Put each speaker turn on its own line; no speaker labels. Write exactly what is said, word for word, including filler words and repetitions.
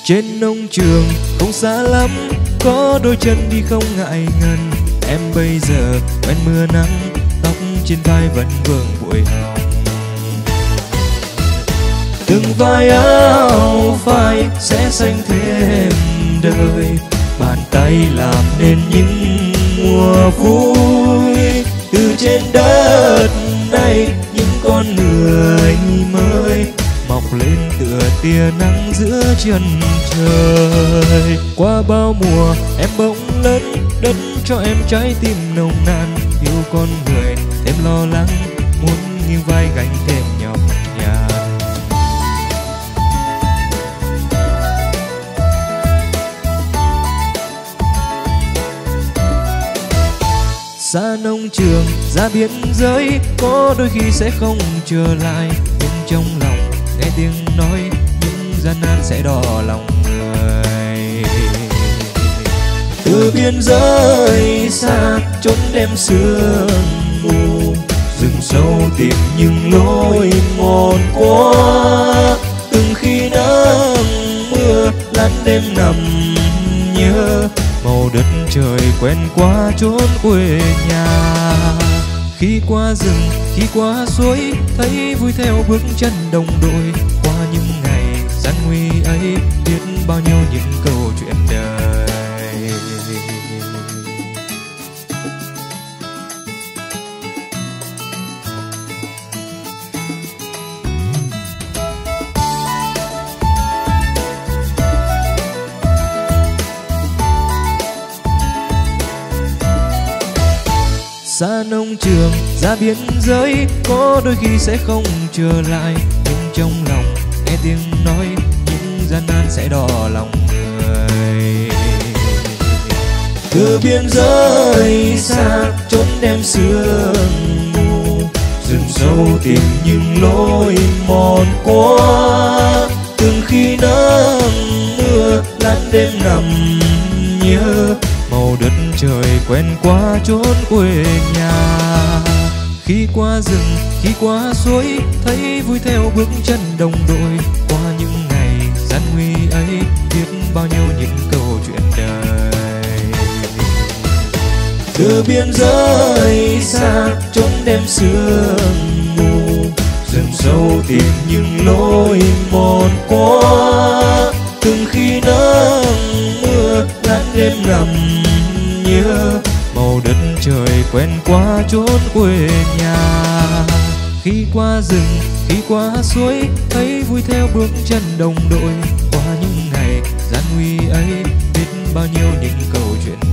Trên nông trường không xa lắm, có đôi chân đi không ngại ngần. Em bây giờ quen mưa nắng, tóc trên vai vẫn vương bụi hồng. Từng vai áo phai sẽ xanh thêm đời, bàn tay làm nên những mùa vui. Từ trên đất này những con người mới mọc lên tựa tia nắng giữa chân trời. Qua bao mùa em bỗng lớn, đất cho em trái tim nồng nàn. Yêu con người thêm lo lắng, muốn nghiêng vai gánh thêm nhọc nhằn. Xa nông trường, ra biên giới, có đôi khi sẽ không trở lại. Nhưng trong lòng nghe tiếng nói, những gian nan sẽ đỏ lòng người. Từ biên giới xa, chốn đêm sương mù, rừng sâu tìm những lối mòn qua. Từng khi nắng mưa, lăn đêm nằm nhớ, màu đất trời quen qua chốn quê nhà. Khi qua rừng, khi qua suối, thấy vui theo bước chân đồng đội. Qua những ngày gian nguy ấy, biết bao nhiêu những câu chuyện đời. Xa nông trường, ra biên giới, có đôi khi sẽ không trở lại. Nhưng trong lòng nghe tiếng nói, những gian nan sẽ đỏ lòng người. Từ biên giới xa, chốn đêm sương mù, rừng sâu tìm những lối mòn qua. Từng khi nắng mưa, lăn đêm nằm nhớ, màu đất trời quen qua chốn quê nhà. Khi qua rừng, khi qua suối, thấy vui theo bước chân đồng đội. Qua những ngày gian nguy ấy, biết bao nhiêu những câu chuyện đời. Từ biên giới xa, chốn đêm sương mù, rừng sâu tìm những lối mòn qua. Từng khi nắng mưa, lăn đêm nằm nhớ, màu đất trời quen qua chốn quê nhà. Khi qua rừng, khi qua suối, thấy vui theo bước chân đồng đội. Qua những ngày gian nguy ấy, biết bao nhiêu những câu chuyện